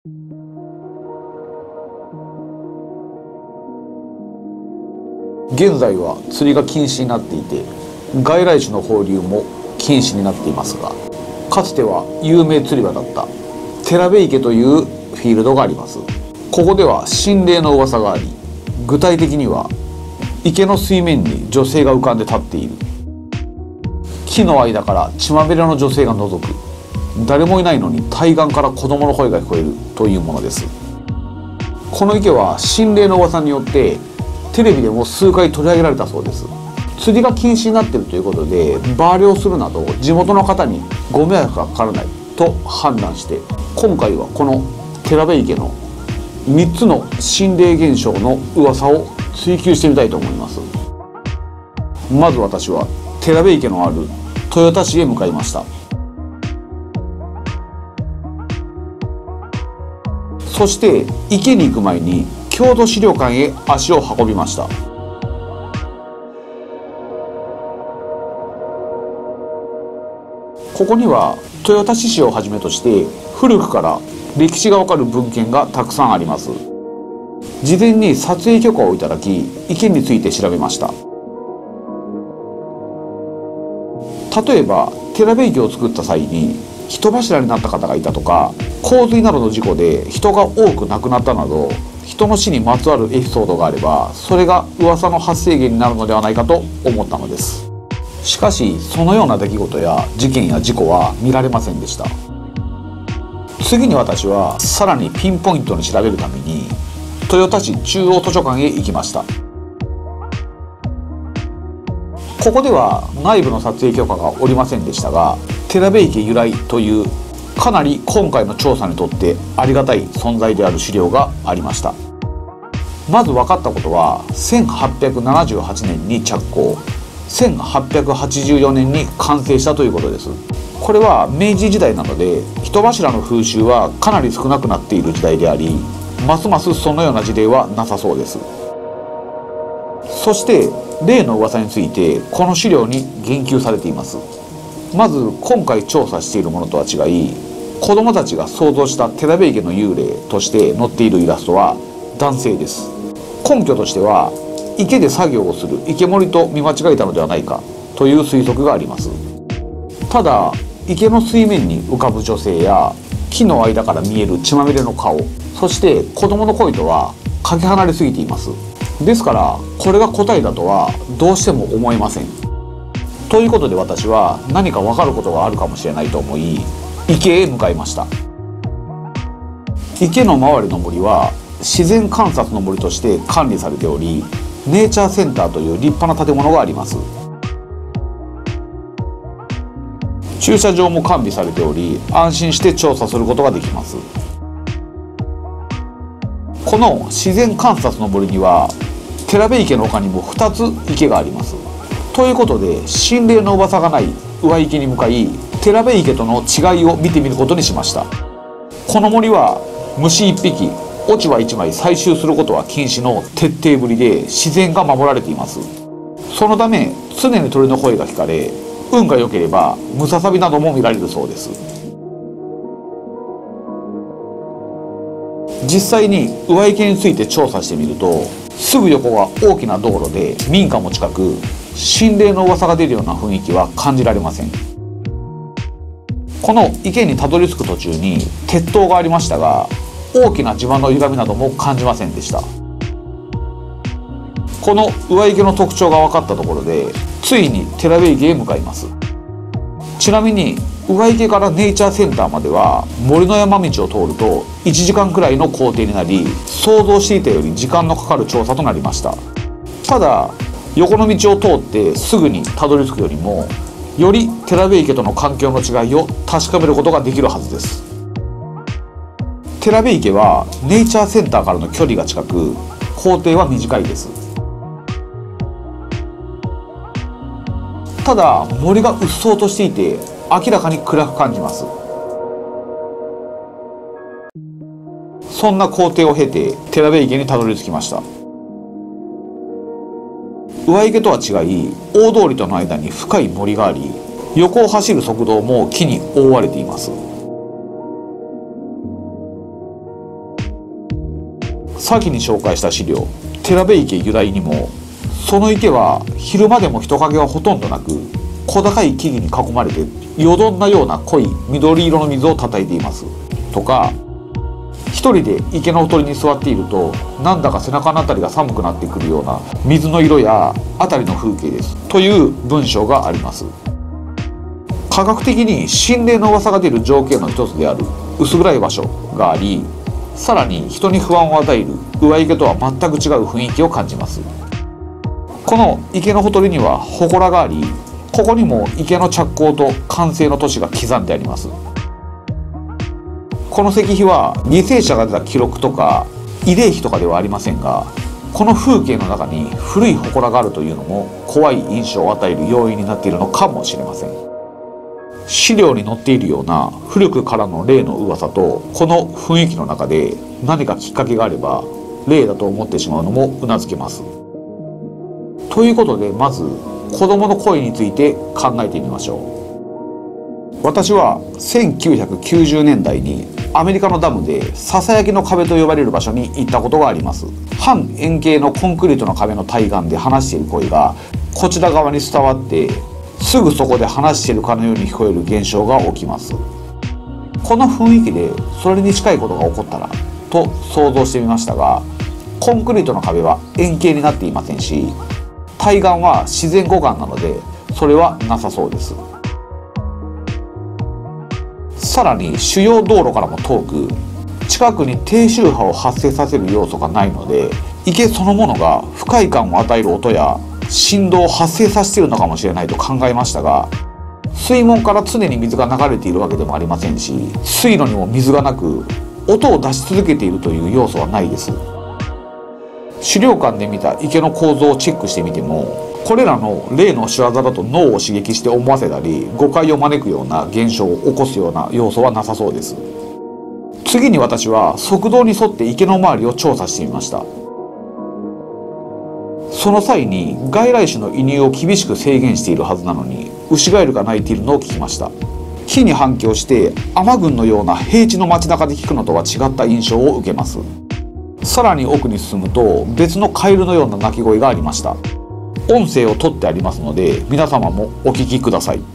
現在は釣りが禁止になっていて、外来種の放流も禁止になっていますが、かつては有名釣り場だった寺部池というフィールドがあります。ここでは心霊の噂があり、具体的には池の水面に女性が浮かんで立っている、木の間から血まみれの女性が覗く、誰もいないのに対岸から子供の声が聞こえるというものです。この池は心霊の噂によってテレビでも数回取り上げられたそうです。釣りが禁止になっているということでバー漁するなど地元の方にご迷惑がかからないと判断して、今回はこの寺部池の3つの心霊現象の噂を追求してみたいと思います。まず私は寺部池のある豊田市へ向かいました。そして池に行く前に郷土資料館へ足を運びました。ここには豊田市史をはじめとして古くから歴史がわかる文献がたくさんあります。事前に撮影許可をいただき、池について調べました。例えば寺部池を作った際に人柱になった方がいたとか、洪水などの事故で人が多く亡くなったなど、人の死にまつわるエピソードがあれば、それが噂の発生源になるのではないかと思ったのです。しかしそのような出来事や事件や事故は見られませんでした。次に私はさらにピンポイントに調べるために豊田市中央図書館へ行きました。ここでは内部の撮影許可がおりませんでしたが、寺部池由来というかなり今回の調査にとってありがたい存在である資料がありました。まず分かったことは、1878年に着工、1884年に完成したということです。これは明治時代なので人柱の風習はかなり少なくなっている時代であり、ますますそのような事例はなさそうです。そして例の噂についてこの資料に言及されています。まず今回調査しているものとは違い、子どもたちが想像した寺部池の幽霊として載っているイラストは男性です。根拠としては池で作業をする池守と見間違えたのではないかという推測があります。ただ池の水面に浮かぶ女性や木の間から見える血まみれの顔、そして子供の声とはかけ離れすぎています。ですからこれが答えだとはどうしても思えません。ということで私は何か分かることがあるかもしれないと思い池へ向かいました。池の周りの森は自然観察の森として管理されており、ネイチャーセンターという立派な建物があります。駐車場も完備されており、安心して調査することができます。この自然観察の森には寺部池の他にも2つ池があります。ということで心霊の噂がない上池に向かい、寺部池との違いを見てみることにしました。この森は虫1匹落ち葉1枚採集することは禁止の徹底ぶりで自然が守られています。そのため常に鳥の声が聞かれ、運が良ければムササビなども見られるそうです。実際に上池について調査してみると、すぐ横が大きな道路で民家も近く、心霊の噂が出るような雰囲気は感じられません。この池にたどり着く途中に鉄塔がありましたが、大きな地盤の歪みなども感じませんでした。この上池の特徴が分かったところでついに寺部池へ向かいます。ちなみに上池からネイチャーセンターまでは森の山道を通ると1時間くらいの行程になり、想像していたより時間のかかる調査となりました。ただ横の道を通ってすぐにたどり着くよりも、より寺部池との環境の違いを確かめることができるはずです。寺部池はネイチャーセンターからの距離が近く、行程は短いです。ただ森がうっそうとしていて明らかに暗く感じます。そんな工程を経て寺部池にたどり着きました。上池とは違い大通りとの間に深い森があり、横を走る側道も木に覆われています。 先に紹介した資料寺部池由来にも、その池は昼間でも人影はほとんどなく、小高い木々に囲まれてよどんなような濃い緑色の水をたたいていますとか、一人で池のほとりに座っているとなんだか背中のあたりが寒くなってくるような水の色やあたりの風景ですという文章があります。科学的に心霊の噂が出る条件の一つである薄暗い場所があり、さらに人に不安を与える上池とは全く違う雰囲気を感じます。この池のほとりには祠があり、ここにも池の着工と完成の年が刻んであります。この石碑は犠牲者が出た記録とか慰霊碑とかではありませんが、この風景の中に古い祠があるというのも怖い印象を与える要因になっているのかもしれません。資料に載っているような古くからの霊の噂とこの雰囲気の中で何かきっかけがあれば霊だと思ってしまうのもうなずけます。ということで、まず子供の声について考えてみましょう。私は1990年代にアメリカのダムでささやきの壁と呼ばれる場所に行ったことがあります。半円形のコンクリートの壁の対岸で話している声がこちら側に伝わって、すぐそこで話しているかのように聞こえる現象が起きます。この雰囲気でそれに近いことが起こったらと想像してみましたが、コンクリートの壁は円形になっていませんし、対岸は自然護岸なのでそれはなさそうです。さらに主要道路からも遠く、近くに低周波を発生させる要素がないので、池そのものが不快感を与える音や振動を発生させているのかもしれないと考えましたが、水門から常に水が流れているわけでもありませんし、水路にも水がなく音を出し続けているという要素はないです。資料館で見た池の構造をチェックしてみても、これらの霊の仕業だと脳を刺激して思わせたり誤解を招くような現象を起こすような要素はなさそうです。次に私は側道に沿って池の周りを調査してみました。その際に外来種の移入を厳しく制限しているはずなのにウシガエルが鳴いているのを聞きました。火に反響して雨群のような平地の街中で聞くのとは違った印象を受けます。さらに奥に進むと別のカエルのような鳴き声がありました。音声を取ってありますので皆様もお聞きください。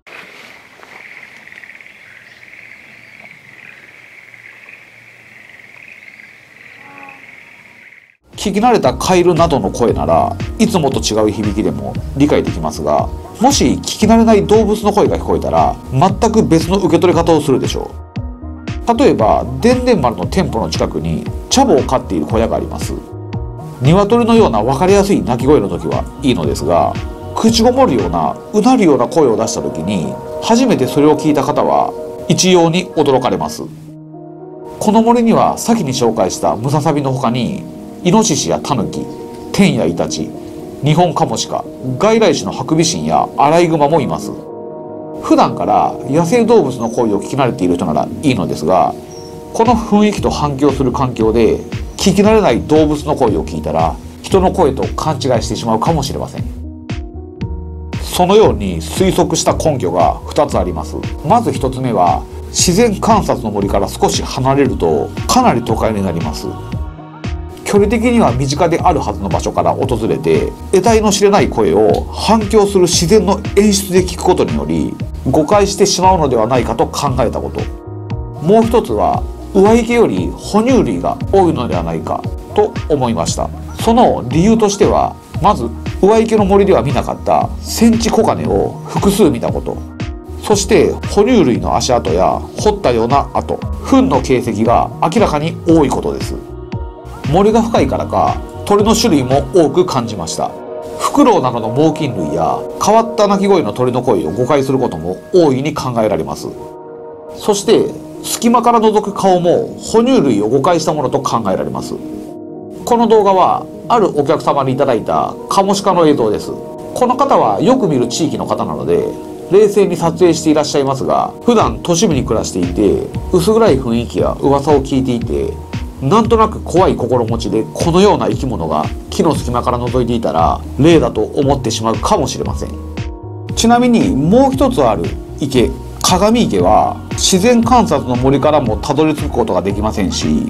聞き慣れたカエルなどの声ならいつもと違う響きでも理解できますが、もし聞き慣れない動物の声が聞こえたら全く別の受け取り方をするでしょう。例えばでんでん丸の店舗の近くにチャボを飼っている小屋があります。鶏のような分かりやすい鳴き声の時はいいのですが、口ごもるようなうなるような声を出した時に初めてそれを聞いた方は一様に驚かれます。この森には先に紹介したムササビの他にイノシシやタヌキ、テンやイタチ、ニホンカモシカ、外来種のハクビシンやアライグマもいます。普段から野生動物の声を聞き慣れている人ならいいのですが、この雰囲気と反響する環境で聞き慣れない動物の声を聞いたら人の声と勘違いしてしまうかもしれません。そのように推測した根拠が2つあります。まず1つ目は自然観察の森から少し離れるとかなり都会になります。距離的には身近であるはずの場所から訪れて得体の知れない声を反響する自然の演出で聞くことにより誤解してしまうのではないかと考えたこと。もう一つは上池より哺乳類が多いのではないかと思いました。その理由としては、まず上池の森では見なかったセンチコガネを複数見たこと、そして哺乳類の足跡や掘ったような跡、糞の形跡が明らかに多いことです。森が深いからか鳥の種類も多く感じました。フクロウなどの猛禽類や変わった鳴き声の鳥の声を誤解することも大いに考えられます。そして隙間から覗く顔も哺乳類を誤解したものと考えられます。この動画はあるお客様にいただいたカモシカの映像です。この方はよく見る地域の方なので冷静に撮影していらっしゃいますが、普段都市部に暮らしていて薄暗い雰囲気や噂を聞いていて、なんとなく怖い心持ちでこのような生き物が木の隙間から覗いていたら霊だと思ってしまうかもしれません。ちなみにもう一つある池、鏡池は自然観察の森からもたどり着くことができませんし、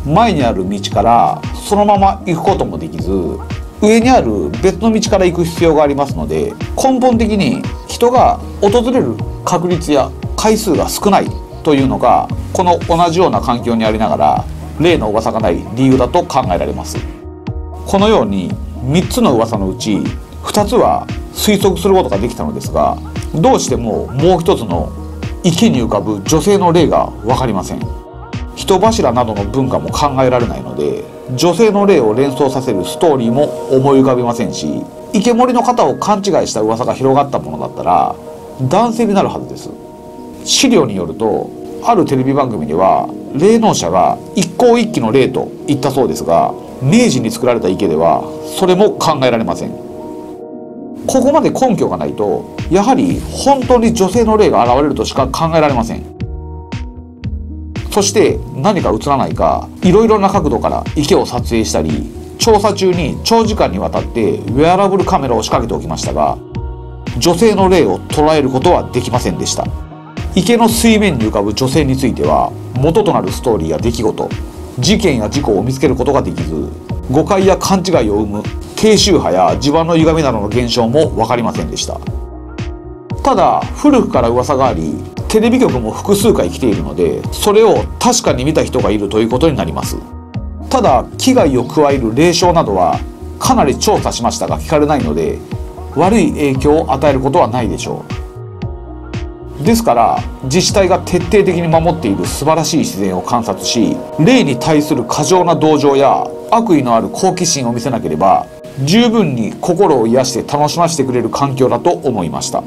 前にある道からそのまま行くこともできず、上にある別の道から行く必要がありますので、根本的に人が訪れる確率や回数が少ないというのが、この同じような環境にありながら例の噂がない理由だと考えられます。このように3つの噂のうち2つは推測することができたのですが、どうしてももう一つの池に浮かぶ女性の霊が分かりません。人柱などの文化も考えられないので、女性の霊を連想させるストーリーも思い浮かびませんし、池森の方を勘違いした噂が広がったものだったら男性になるはずです。資料によると、あるテレビ番組では霊能者が一向一揆の霊と言ったそうですが、明治に作られた池ではそれも考えられません。ここまで根拠がないと、やはり本当に女性の霊が現れるとしか考えられません。そして何か映らないか、いろいろな角度から池を撮影したり、調査中に長時間にわたってウェアラブルカメラを仕掛けておきましたが、女性の霊を捉えることはできませんでした。池の水面に浮かぶ女性については、元となるストーリーや出来事、事件や事故を見つけることができず、誤解や勘違いを生む低周波や地盤の歪みなどの現象も分かりませんでした。ただ古くから噂があり、テレビ局も複数回来ているので、それを確かに見た人がいるということになります。ただ危害を加える霊障などはかなり調査しましたが聞かれないので、悪い影響を与えることはないでしょう。ですから自治体が徹底的に守っている素晴らしい自然を観察し、霊に対する過剰な同情や悪意のある好奇心を見せなければ、十分に心を癒して楽しませてくれる環境だと思いました。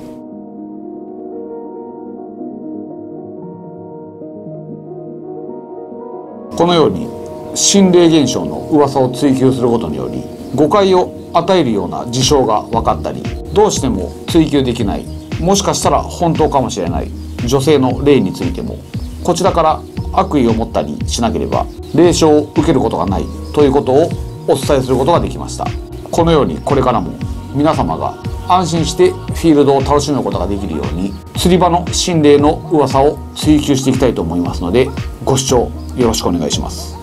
このように心霊現象の噂を追求することにより、誤解を与えるような事象が分かったり、どうしても追求できない、もしかしたら本当かもしれない女性の霊についても、こちらから悪意を持ったりしなければ霊障を受けることがないということをお伝えすることができました。このようにこれからも皆様が安心してフィールドを楽しむことができるように、釣り場の心霊の噂を追求していきたいと思いますので、ご視聴よろしくお願いします。